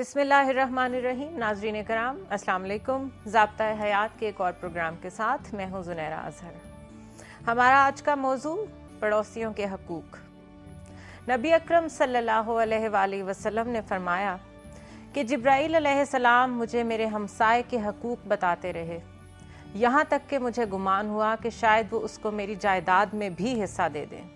بسم اللہ الرحمن الرحیم. ناظرین کرام السلام علیکم. ضابطہ حیات کے ایک اور پروگرام کے ساتھ میں ہوں زنیرہ اظہر. ہمارا آج کا موضوع پڑوسیوں کے حقوق. نبی اکرم صلی اللہ علیہ وآلہ وسلم نے فرمایا کہ جبرائیل علیہ السلام مجھے میرے ہمسائے کے حقوق بتاتے رہے یہاں تک کہ مجھے گمان ہوا کہ شاید وہ اس کو میری جائیداد میں بھی حصہ دے دیں.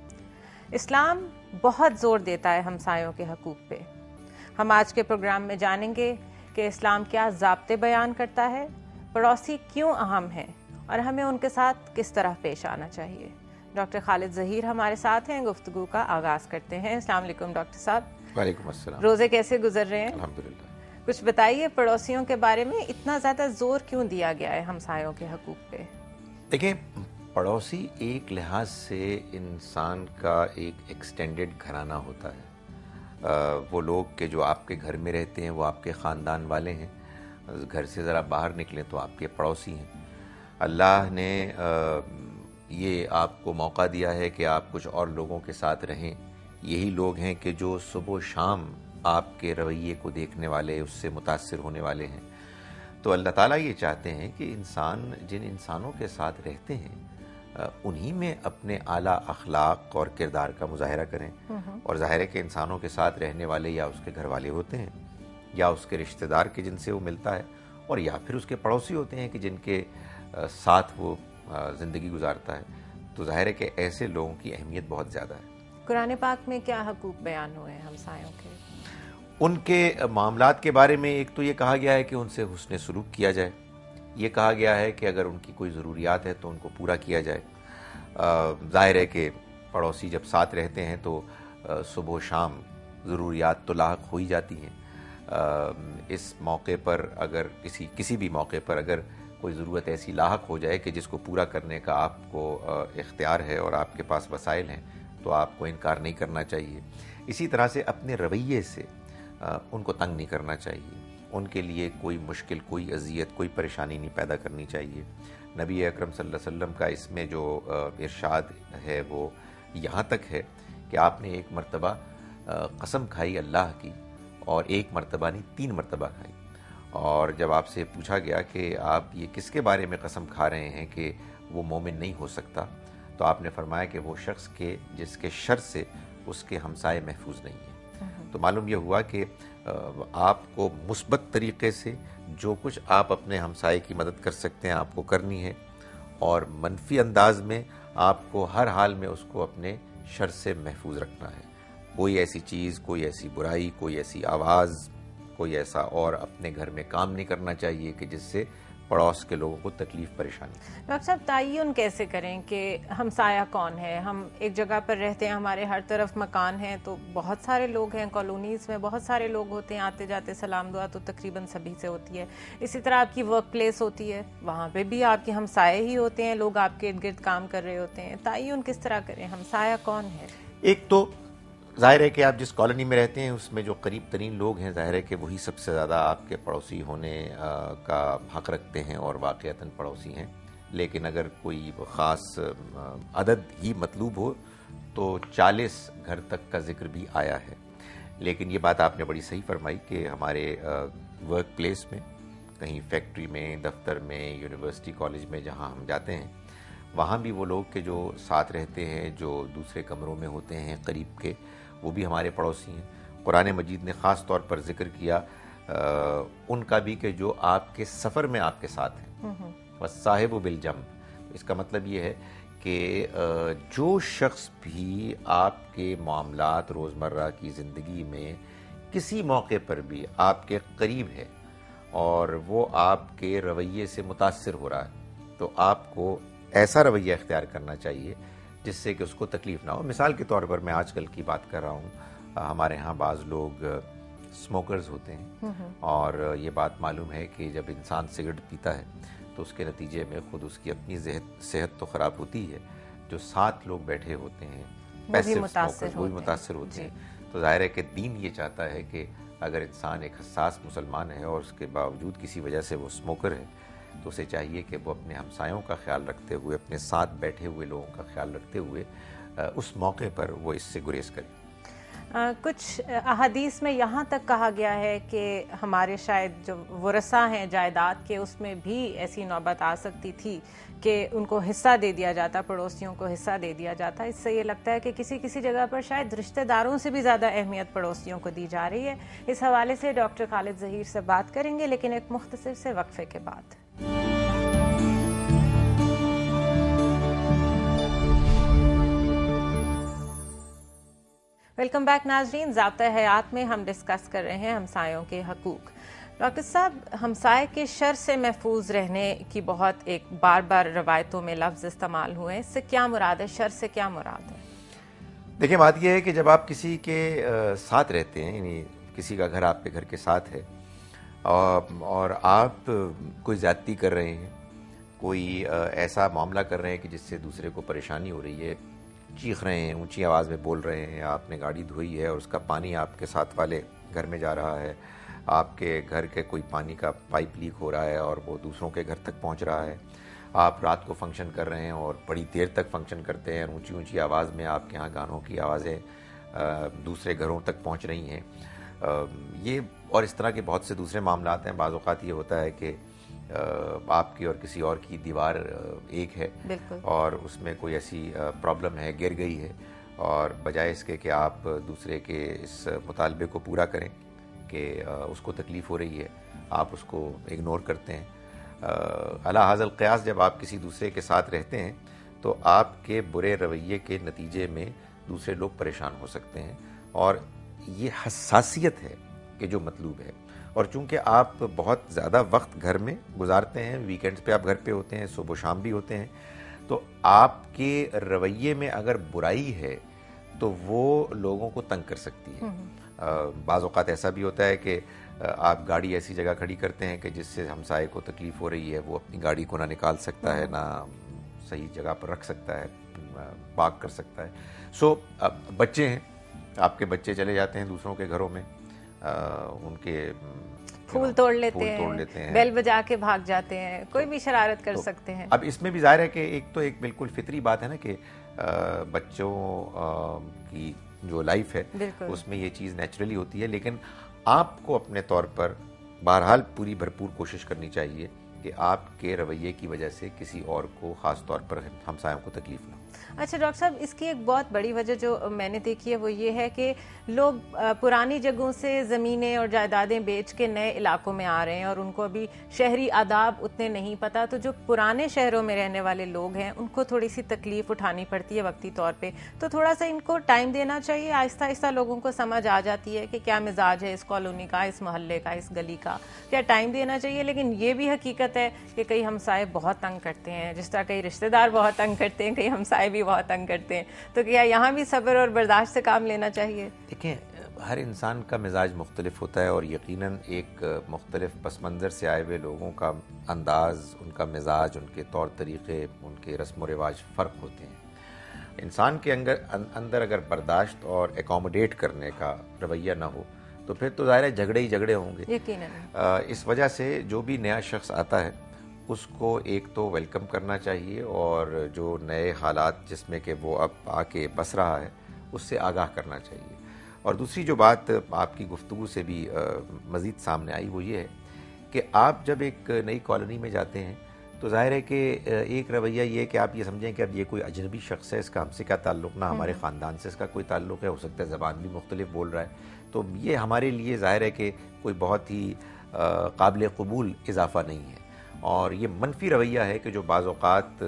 اسلام بہت زور دیتا ہے ہمسایوں کے حقوق پہ. ہم آج کے پروگرام میں جانیں گے کہ اسلام کیا ضابطے بیان کرتا ہے، پڑوسی کیوں اہم ہیں اور ہمیں ان کے ساتھ کس طرح پیش آنا چاہیے. ڈاکٹر خالد ظہیر ہمارے ساتھ ہیں. گفتگو کا آغاز کرتے ہیں. السلام علیکم ڈاکٹر صاحب. وعلیکم السلام. روزے کیسے گزر رہے ہیں؟ الحمدللہ. کچھ بتائیے پڑوسیوں کے بارے میں. اتنا زیادہ زور کیوں دیا گیا ہے ہمسایوں کے حقوق پہ؟ دیکھیں، پڑوسی ایک لحاظ سے انسان کا ایک ایکسٹینڈڈ گھرانہ ہوتا ہے. وہ لوگ کہ جو آپ کے گھر میں رہتے ہیں وہ آپ کے خاندان والے ہیں. گھر سے ذرا باہر نکلیں تو آپ کے پڑوسی ہیں. اللہ نے یہ آپ کو موقع دیا ہے کہ آپ کچھ اور لوگوں کے ساتھ رہیں. یہی لوگ ہیں کہ جو صبح و شام آپ کے رویے کو دیکھنے والے، اس سے متاثر ہونے والے ہیں. تو اللہ تعالیٰ یہ چاہتے ہیں کہ انسان جن انسانوں کے ساتھ رہتے ہیں انہی میں اپنے اعلیٰ اخلاق اور کردار کا مظاہرہ کریں. اور ظاہر ہے کہ انسانوں کے ساتھ رہنے والے یا اس کے گھر والے ہوتے ہیں، یا اس کے رشتہ دار کے جن سے وہ ملتا ہے، اور یا پھر اس کے پڑوسی ہوتے ہیں کہ جن کے ساتھ وہ زندگی گزارتا ہے. تو ظاہر ہے کہ ایسے لوگوں کی اہمیت بہت زیادہ ہے. قرآن پاک میں کیا حقوق بیان ہوئے ہیں ہمسایوں کے؟ ان کے معاملات کے بارے میں ایک تو یہ کہا گیا ہے کہ ان سے حسن سلوک کیا جائے. یہ کہا گیا ہے کہ اگر ان کی کوئی ضروریات ہے تو ان کو پورا کیا جائے. ظاہر ہے کہ پڑوسی جب ساتھ رہتے ہیں تو صبح و شام ضروریات تو لاحق ہو ہی جاتی ہیں. اس موقع پر اگر کسی بھی موقع پر اگر کوئی ضرورت ایسی لاحق ہو جائے کہ جس کو پورا کرنے کا آپ کو اختیار ہے اور آپ کے پاس وسائل ہیں تو آپ کو انکار نہیں کرنا چاہیے. اسی طرح سے اپنے رویے سے ان کو تنگ نہیں کرنا چاہیے. ان کے لیے کوئی مشکل، کوئی اذیت، کوئی پریشانی نہیں پیدا کرنی چاہیے. نبی اکرم صلی اللہ علیہ وسلم کا اس میں جو ارشاد ہے وہ یہاں تک ہے کہ آپ نے ایک مرتبہ قسم کھائی اللہ کی، اور ایک مرتبہ نہیں 3 مرتبہ کھائی. اور جب آپ سے پوچھا گیا کہ آپ یہ کس کے بارے میں قسم کھا رہے ہیں کہ وہ مومن نہیں ہو سکتا، تو آپ نے فرمایا کہ وہ شخص کے جس کے شر سے اس کے ہمسائے محفوظ نہیں ہیں. تو معلوم یہ ہوا کہ آپ کو مثبت طریقے سے جو کچھ آپ اپنے ہمسائے کی مدد کر سکتے ہیں آپ کو کرنی ہے، اور منفی انداز میں آپ کو ہر حال میں اس کو اپنے شر سے محفوظ رکھنا ہے. کوئی ایسی چیز، کوئی ایسی برائی، کوئی ایسی آواز، کوئی ایسا اور اپنے گھر میں کام نہیں کرنا چاہیے کہ جس سے پڑوس کے لوگوں کو تکلیف پریشانی. ڈاکٹر صاحب تعین کیسے کریں کہ ہمسایہ کون ہے؟ ہم ایک جگہ پر رہتے ہیں، ہمارے ہر طرف مکان ہیں، تو بہت سارے لوگ ہیں، کالونیز میں بہت سارے لوگ ہوتے ہیں، آتے جاتے سلام دعا تو تقریباً سبھی سے ہوتی ہے. اسی طرح آپ کی ورک پلیس ہوتی ہے، وہاں پہ بھی آپ کے ہمسائے ہی ہوتے ہیں، لوگ آپ کے ارد گرد کام کر رہے ہوتے ہیں. تعین کس طرح کریں ہمسایہ کون ہے؟ ایک تو ظاہر ہے کہ آپ جس کالونی میں رہتے ہیں اس میں جو قریب ترین لوگ ہیں ظاہر ہے کہ وہی سب سے زیادہ آپ کے پڑوسی ہونے کا حق رکھتے ہیں اور واقعتاً پڑوسی ہیں. لیکن اگر کوئی خاص عدد ہی مطلوب ہو تو 40 گھر تک کا ذکر بھی آیا ہے. لیکن یہ بات آپ نے بڑی صحیح فرمائی کہ ہمارے ورک پلیس میں، کہیں فیکٹری میں، دفتر میں، یونیورسٹی، کالج میں جہاں ہم جاتے ہیں، وہاں بھی وہ لوگ کہ جو ساتھ رہتے ہیں، جو دوسرے کمروں میں ہوتے ہیں قریب کے، وہ بھی ہمارے پڑوسی ہیں. قرآن مجید نے خاص طور پر ذکر کیا ان کا بھی کہ جو آپ کے سفر میں آپ کے ساتھ ہیں. وَالصَّاحِبُ بِالْجَنْبِ، اس کا مطلب یہ ہے کہ جو شخص بھی آپ کے معاملات روزمرہ کی زندگی میں کسی موقع پر بھی آپ کے قریب ہے اور وہ آپ کے رویے سے متاثر ہو رہا ہے، تو آپ کو ایسا رویہ اختیار کرنا چاہیے جس سے کہ اس کو تکلیف نہ ہو. مثال کے طور پر میں آج کل کی بات کر رہا ہوں، ہمارے ہاں بعض لوگ اسموکرز ہوتے ہیں، اور یہ بات معلوم ہے کہ جب انسان سگریٹ پیتا ہے تو اس کے نتیجے میں خود اس کی اپنی صحت تو خراب ہوتی ہے، جو 7 لوگ بیٹھے ہوتے ہیں پیسو اسموکرز وہ بھی متاثر ہوتے ہیں. تو ظاہر ہے کہ دین یہ چاہتا ہے کہ اگر انسان ایک حساس مسلمان ہے اور اس کے باوجود کسی وجہ سے وہ اسموکر ہے تو اسے چاہیے کہ وہ اپنے ہمسایوں کا خیال رکھتے ہوئے، اپنے ساتھ بیٹھے ہوئے لوگوں کا خیال رکھتے ہوئے اس موقع پر وہ اس سے گریز کرے. کچھ احادیث میں یہاں تک کہا گیا ہے کہ ہمارے شاید جو ورثہ ہیں جائیداد کے، اس میں بھی ایسی نوبت آ سکتی تھی کہ ان کو حصہ دے دیا جاتا، پڑوسیوں کو حصہ دے دیا جاتا. اس سے یہ لگتا ہے کہ کسی کسی جگہ پر شاید رشتہ داروں سے بھی زیادہ اہمیت پڑوسیوں کو دی جا رہی ہے. اس حوالے سے ڈاکٹر خالد ظہیر سے بات کریں گے، لیکن ایک مختصر سے وقفے کے بعد. ویلکم بیک ناظرین. ضابطہ حیات میں ہم ڈسکس کر رہے ہیں ہمسایوں کے حقوق. ڈاکٹر صاحب، ہمسائے کے شر سے محفوظ رہنے کی بہت ایک بار بار روایتوں میں لفظ استعمال ہوئے ہیں. اس سے کیا مراد ہے؟ شر سے کیا مراد ہے؟ دیکھیں، بات یہ ہے کہ جب آپ کسی کے ساتھ رہتے ہیں، یعنی کسی کا گھر آپ کے گھر کے ساتھ ہے اور آپ کوئی زیادتی کر رہے ہیں، کوئی ایسا معاملہ کر رہے ہیں کہ جس سے دوسرے کو پریشانی ہو رہی ہے، چیخ رہے ہیں، اونچی آواز میں بول رہے ہیں، آپ نے گاڑی دھوئی ہے اور اس کا پانی آپ کے ساتھ والے گھر میں جا رہا ہے، آپ کے گھر کے کوئی پانی کا پائپ لیک ہو رہا ہے اور وہ دوسروں کے گھر تک پہنچ رہا ہے، آپ رات کو فنکشن کر رہے ہیں اور بڑی دیر تک فنکشن کرتے ہیں، اونچی اونچی آواز میں آپ کے ہاں گانوں کی آوازیں دوسرے گھروں تک پہنچ رہی ہیں. یہ اور اس طرح کے بہت سے دوسرے معاملات ہیں. بعض اوقات یہ ہوتا ہے کہ آپ کی اور کسی اور کی دیوار ایک ہے اور اس میں کوئی ایسی پرابلم ہے، گر گئی ہے، اور بجائے اس کے کہ آپ دوسرے کے اس مطالبے کو پورا کریں کہ اس کو تکلیف ہو رہی ہے، آپ اس کو اگنور کرتے ہیں. علی ھذا القیاس جب آپ کسی دوسرے کے ساتھ رہتے ہیں تو آپ کے برے رویے کے نتیجے میں دوسرے لوگ پریشان ہو سکتے ہیں، اور یہ حساسیت ہے کہ جو مطلوب ہے. اور چونکہ آپ بہت زیادہ وقت گھر میں گزارتے ہیں، ویکینڈز پہ آپ گھر پہ ہوتے ہیں، صبح و شام بھی ہوتے ہیں، تو آپ کے رویے میں اگر برائی ہے تو وہ لوگوں کو تنگ کر سکتی ہے. بعض اوقات ایسا بھی ہوتا ہے کہ آپ گاڑی ایسی جگہ کھڑی کرتے ہیں کہ جس سے ہمسائے کو تکلیف ہو رہی ہے، وہ اپنی گاڑی کو نہ نکال سکتا ہے، نہ صحیح جگہ پر رکھ سکتا ہے، پارک کر سکتا ہے. سو بچے ہیں، آپ کے بچے چلے جاتے ہیں دوسروں کے گھروں میں، ان کے پھول توڑ لیتے ہیں، بیل بجا کے بھاگ جاتے ہیں، کوئی بھی شرارت کر سکتے ہیں. اب اس میں بھی ظاہر ہے کہ ایک بالکل فطری بات ہے نا کہ بچوں کی جو لائف ہے اس میں یہ چیز نیچرلی ہوتی ہے، لیکن آپ کو اپنے طور پر بہرحال پوری بھرپور کوشش کرنی چاہیے کہ آپ کے رویے کی وجہ سے کسی اور کو، خاص طور پر ہمسایوں کو، تکلیف نہ ہو. اچھا ڈاکٹر صاحب، اس کی ایک بہت بڑی وجہ جو میں نے دیکھی ہے وہ یہ ہے کہ لوگ پرانی جگہوں سے زمینیں اور جائیدادیں بیچ کے نئے علاقوں میں آ رہے ہیں اور ان کو ابھی شہری آداب اتنے نہیں پتہ. تو جو پرانے شہروں میں رہنے والے لوگ ہیں ان کو تھوڑی سی تکلیف اٹھانی پڑتی ہے وقتی طور پہ. تو تھوڑا سا ان کو ٹائم دینا چاہیے، آہستہ آہستہ لوگوں کو سمجھ آ جاتی ہے کہ کیا مزاج ہے اس کالونی کا، اس محلے کا، اس گلی کا، کیا ٹائم دینا چاہیے. لیکن یہ بھی حقیقت ہے کہ کئی ہمسائے بہت تنگ کرتے ہیں، جس طرح کئی رشتہ دار بہت تنگ کرتے ہیں، کئی ہمسائے بھی بہت تنگ کرتے ہیں. تو کیا یہاں بھی صبر اور برداشت سے کام لینا چاہیے؟ دیکھیں، ہر انسان کا مزاج مختلف ہوتا ہے اور یقیناً ایک مختلف پس منظر سے آئے ہوئے لوگوں کا انداز، ان کا مزاج، ان کے طور طریقے، ان کے رسم و رواج فرق ہوتے ہیں. انسان کے اندر اگر برداشت اور اکوموڈیٹ کرنے کا رویہ نہ ہو تو پھر تو ظاہر ہے جھگڑے ہی جھگڑے ہوں گے. یقیناً اس وجہ سے جو بھی نیا شخص آتا ہے اس کو ایک تو ویلکم کرنا چاہیے، اور جو نئے حالات جس میں کہ وہ اب آ کے بس رہا ہے اس سے آگاہ کرنا چاہیے. اور دوسری جو بات آپ کی گفتگو سے بھی مزید سامنے آئی وہ یہ ہے کہ آپ جب ایک نئی کالونی میں جاتے ہیں تو ظاہر ہے کہ ایک رویہ یہ ہے کہ آپ یہ سمجھیں کہ اب یہ کوئی اجنبی شخص ہے، اس کا ہم سے کیا تعلق، نہ ہمارے خاندان سے اس کا کوئی تعلق ہے، ہو سکتا ہے زبان بھی مختلف بول رہا ہے، تو یہ ہمارے لیے ظاہر ہے کہ کوئی بہت ہی قابل قبول اضافہ نہیں ہے. اور یہ منفی رویہ ہے کہ جو بعض اوقات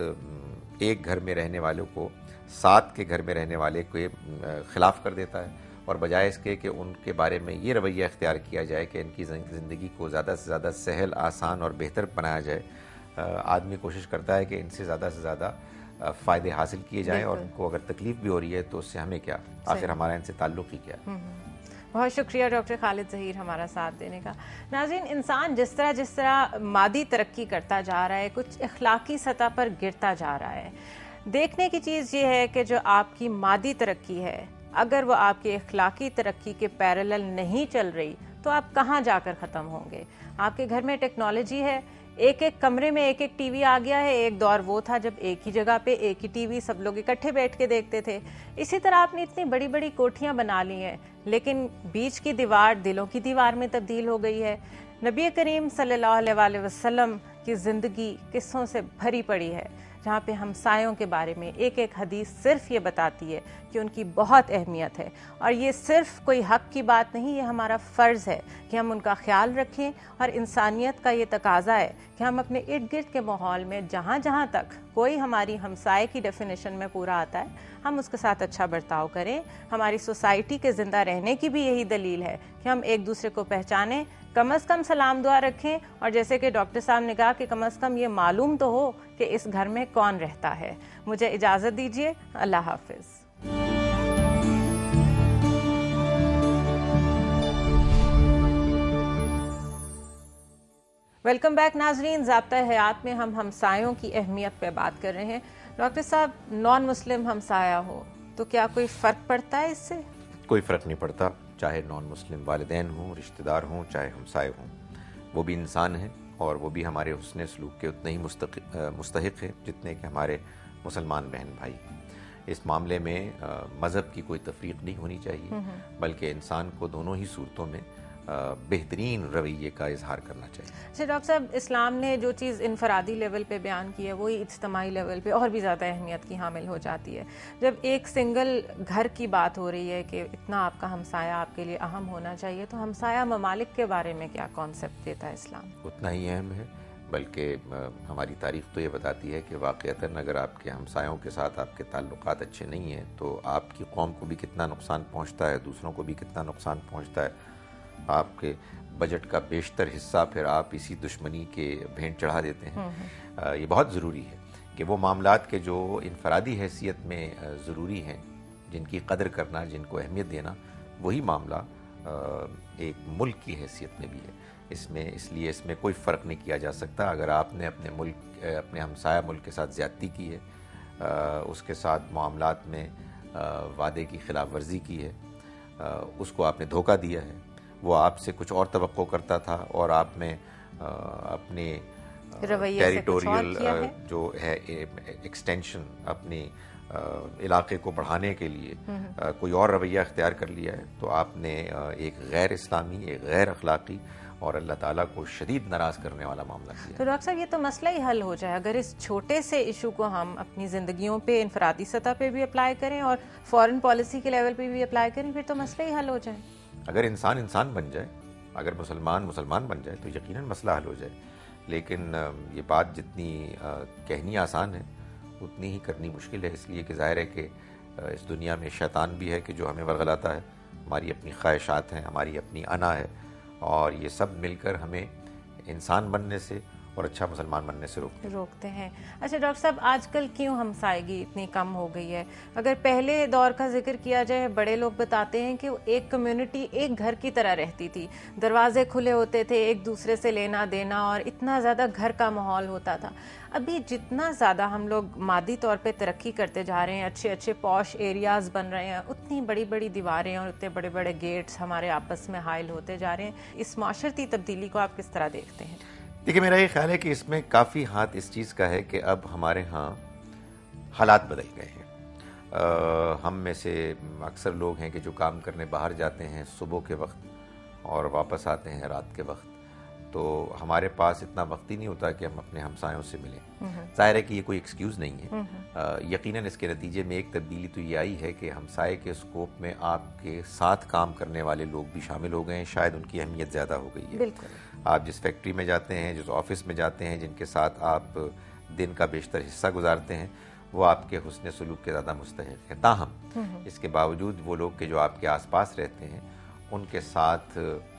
ایک گھر میں رہنے والوں کو ساتھ کے گھر میں رہنے والے کے خلاف کر دیتا ہے، اور بجائے اس کے کہ ان کے بارے میں یہ رویہ اختیار کیا جائے کہ ان کی زندگی کو زیادہ سے زیادہ سہل، آسان اور بہتر بنایا جائے. آدمی کوشش کرتا ہے کہ ان سے زیادہ فائدے حاصل کیے جائیں، اور ان کو اگر تکلیف بھی ہو رہی ہے تو اس سے ہمیں کیا، آخر ہمارا ان سے تعلق ہی کیا ہے. بہت شکریہ ڈاکٹر خالد ظہیر ہمارا ساتھ دینے کا. ناظرین، انسان جس طرح مادی ترقی کرتا جا رہا ہے، کچھ اخلاقی سطح پر گرتا جا رہا ہے. دیکھنے کی چیز یہ ہے کہ جو آپ کی مادی ترقی ہے، اگر وہ آپ کی اخلاقی ترقی کے پیرالل نہیں چل رہی تو آپ کہاں جا کر ختم ہوں گے. آپ کے گھر میں ٹیکنالوجی ہے، ایک ایک کمرے میں ایک ایک ٹی وی آ گیا ہے. ایک دور وہ تھا جب ایک ہی جگہ پہ ایک ہی ٹی وی سب لوگ اکٹھے بیٹھ کے دیکھتے تھے. اسی طرح آپ نے اتنی بڑی بڑی کوٹھیاں بنا لی ہیں, لیکن بیچ کی دیوار دلوں کی دیوار میں تبدیل ہو گئی ہے. نبی کریم صلی اللہ علیہ وآلہ وسلم کی زندگی قصوں سے بھری پڑی ہے, جہاں پہ ہمسایوں کے بارے میں ایک ایک حدیث صرف یہ بتاتی ہے کہ ان کی بہت اہمیت ہے. اور یہ صرف کوئی حق کی بات نہیں, یہ ہمارا فرض ہے کہ ہم ان کا خیال رکھیں, اور انسانیت کا یہ تقاضا ہے کہ ہم اپنے ارد گرد کے ماحول میں جہاں جہاں تک کوئی ہماری ہمسائے کی ڈیفینیشن میں پورا آتا ہے ہم اس کے ساتھ اچھا برتاؤ کریں. ہماری سوسائٹی کے زندہ رہنے کی بھی یہی دلیل ہے کہ ہم ایک دوسرے کو پہچانیں, کم از کم سلام دعا رکھیں, اور جیسے کہ ڈاکٹر صاحب نے کہا کہ کم از کم یہ معلوم تو ہو کہ اس گھر میں کون رہتا ہے. مجھے اجازت دیجیے, اللہ حافظ. ویلکم بیک ناظرین. ضابطۂ حیات میں ہم ہمسایوں کی اہمیت پہ بات کر رہے ہیں. ڈاکٹر صاحب, نان مسلم ہمسایہ ہو تو کیا کوئی فرق پڑتا ہے اس سے؟ کوئی فرق نہیں پڑتا, چاہے نان مسلم والدین ہوں, رشتہ دار ہوں, چاہے ہمسائے ہوں, وہ بھی انسان ہیں اور وہ بھی ہمارے حسن سلوک کے اتنے ہی مستحق ہیں جتنے کہ ہمارے مسلمان بہن بھائی. اس معاملے میں مذہب کی کوئی تفریق نہیں ہونی چاہیے, بلکہ انسان کو دونوں ہی صورتوں میں بہترین رویے کا اظہار کرنا چاہیے. اچھا ڈاکٹر صاحب, اسلام نے جو چیز انفرادی لیول پہ بیان کی ہے وہی اجتماعی لیول پہ اور بھی زیادہ اہمیت کی حامل ہو جاتی ہے. جب ایک سنگل گھر کی بات ہو رہی ہے کہ اتنا آپ کا ہمسایہ آپ کے لیے اہم ہونا چاہیے, تو ہمسایہ ممالک کے بارے میں کیا کانسیپٹ دیتا ہے اسلام؟ اتنا ہی اہم ہے, بلکہ ہماری تاریخ تو یہ بتاتی ہے کہ واقعتاً اگر آپ کے ہمسایوں کے ساتھ آپ کے تعلقات اچھے نہیں ہیں تو آپ کی قوم کو بھی کتنا نقصان پہنچتا ہے, دوسروں کو بھی کتنا نقصان پہنچتا ہے. آپ کے بجٹ کا بیشتر حصہ پھر آپ اسی دشمنی کے بھینٹ چڑھا دیتے ہیں. یہ بہت ضروری ہے کہ وہ معاملات کے جو انفرادی حیثیت میں ضروری ہیں, جن کی قدر کرنا, جن کو اہمیت دینا, وہی معاملہ ایک ملک کی حیثیت میں بھی ہے. اس لیے اس میں کوئی فرق نہیں کیا جا سکتا. اگر آپ نے اپنے ہمسایہ ملک کے ساتھ زیادتی کی ہے, اس کے ساتھ معاملات میں وعدے کی خلاف ورزی کی ہے, اس کو آپ نے دھوکہ دیا ہے, وہ آپ سے کچھ اور توقع کرتا تھا اور آپ نے اپنے ٹیریٹوریل جو ہے ایکسٹینشن, اپنے علاقے کو بڑھانے کے لیے کوئی اور رویہ اختیار کر لیا ہے, تو آپ نے ایک غیر اسلامی, ایک غیر اخلاقی اور اللہ تعالیٰ کو شدید ناراض کرنے والا معاملہ کیا. تو ڈاکٹر صاحب, یہ تو مسئلہ ہی حل ہو جائے اگر اس چھوٹے سے ایشو کو ہم اپنی زندگیوں پہ انفرادی سطح پہ بھی اپلائی کریں اور فورن پالیسی کے لیول پہ بھی اپلائی کریں, پھر تو مسئلہ ہی حل ہو جائے. اگر انسان بن جائے, اگر مسلمان بن جائے تو یقیناً مسئلہ حل ہو جائے. لیکن یہ بات جتنی کہنی آسان ہے اتنی ہی کرنی مشکل ہے, اس لیے کہ ظاہر ہے کہ اس دنیا میں شیطان بھی ہے کہ جو ہمیں ورغلاتا ہے, ہماری اپنی خواہشات ہیں, ہماری اپنی انا ہے, اور یہ سب مل کر ہمیں انسان بننے سے اور اچھا مسلمان بننے سے روکتے ہیں. اچھا ڈاکٹر صاحب, آج کل کیوں ہمسائیگی اتنی کم ہو گئی ہے؟ اگر پہلے دور کا ذکر کیا جائے, بڑے لوگ بتاتے ہیں کہ ایک کمیونٹی ایک گھر کی طرح رہتی تھی, دروازے کھلے ہوتے تھے, ایک دوسرے سے لینا دینا, اور اتنا زیادہ گھر کا ماحول ہوتا تھا. ابھی جتنا زیادہ ہم لوگ مادی طور پہ ترقی کرتے جا رہے ہیں, اچھے اچھے پوش ایریاز بن رہے ہیں, اتنی بڑی بڑی دیواریں اور اتنے بڑے بڑے گیٹس ہمارے آپس میں حائل ہوتے جا رہے ہیں. اس معاشرتی تبدیلی کو آپ کس طرح دیکھتے ہیں؟ دیکھیں, میرا یہ خیال ہے کہ اس میں کافی ہاتھ اس چیز کا ہے کہ اب ہمارے ہاں حالات بدل گئے ہیں. ہم میں سے اکثر لوگ ہیں کہ جو کام کرنے باہر جاتے ہیں صبح کے وقت اور واپس آتے ہیں رات کے وقت, تو ہمارے پاس اتنا وقت ہی نہیں ہوتا کہ ہم اپنے ہمسایوں سے ملیں. ظاہر ہے کہ یہ کوئی ایکسکیوز نہیں ہے. یقیناً اس کے نتیجے میں ایک تبدیلی تو یہ آئی ہے کہ ہمسائے کے اسکوپ میں آپ کے ساتھ کام کرنے والے لوگ بھی شامل ہو گئے ہیں, شاید ان کی اہمیت زیادہ ہو گئی ہے. بالکل. آپ جس فیکٹری میں جاتے ہیں, جس آفس میں جاتے ہیں, جن کے ساتھ آپ دن کا بیشتر حصہ گزارتے ہیں, وہ آپ کے حسن سلوک کے زیادہ مستحق ہیں. تاہم اس کے باوجود وہ لوگ کہ جو آپ کے آس پاس رہتے ہیں, ان کے ساتھ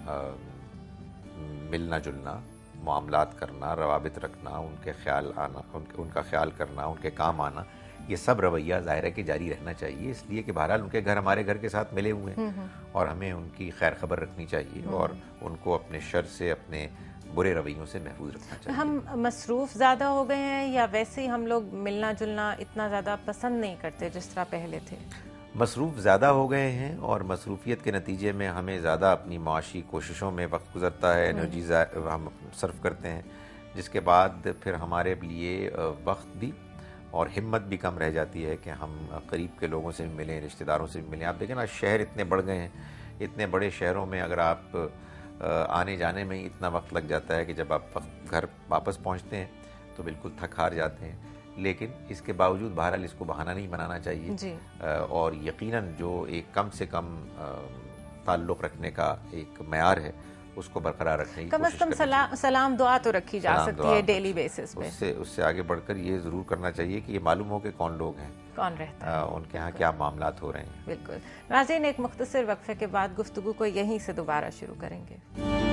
ملنا جلنا, معاملات کرنا, روابط رکھنا, ان کے خیال آنا, ان کا خیال کرنا, ان کے کام آنا, یہ سب رویہ ظاہر ہے کہ جاری رہنا چاہیے. اس لیے کہ بہرحال ان کے گھر ہمارے گھر کے ساتھ ملے ہوئے ہیں اور ہمیں ان کی خیر خبر رکھنی چاہیے اور ان کو اپنے شر سے, اپنے برے رویوں سے محفوظ رکھنا چاہیے. ہم مصروف زیادہ ہو گئے ہیں یا ویسے ہی ہم لوگ ملنا جلنا اتنا زیادہ پسند نہیں کرتے جس طرح پہلے تھے؟ مصروف زیادہ ہو گئے ہیں اور مصروفیت کے نتیجے میں ہمیں زیادہ اپنی معاشی کوششوں میں وقت گزرتا ہے, انرجی ہم صرف کرتے ہیں. جس کے بعد پھر ہمارے لیے وقت بھی اور ہمت بھی کم رہ جاتی ہے کہ ہم قریب کے لوگوں سے بھی ملیں، رشتہ داروں سے بھی ملیں. آپ دیکھیں نا، شہر اتنے بڑھ گئے ہیں، اتنے بڑے شہروں میں اگر آپ آنے جانے میں ہی اتنا وقت لگ جاتا ہے کہ جب آپ گھر واپس پہنچتے ہیں تو بالکل تھک ہار جاتے ہیں. لیکن اس کے باوجود بہرحال اس کو بہانہ نہیں بنانا چاہیے جی. اور یقیناً جو ایک کم سے کم تعلق رکھنے کا ایک معیار ہے اس کو برقرار رکھنے کی کم از کوشش کم سلام دعا تو رکھی جا سلام سکتی دعا ہے ڈیلی بیسس پہ. اس سے آگے بڑھ کر یہ ضرور کرنا چاہیے کہ یہ معلوم ہو کہ کون لوگ ہیں، کون رہتا ہے، ان کے ہاں کیا معاملات ہو رہے ہیں. بالکل. ناظرین، ایک مختصر وقفے کے بعد گفتگو کو یہیں سے دوبارہ شروع کریں گے.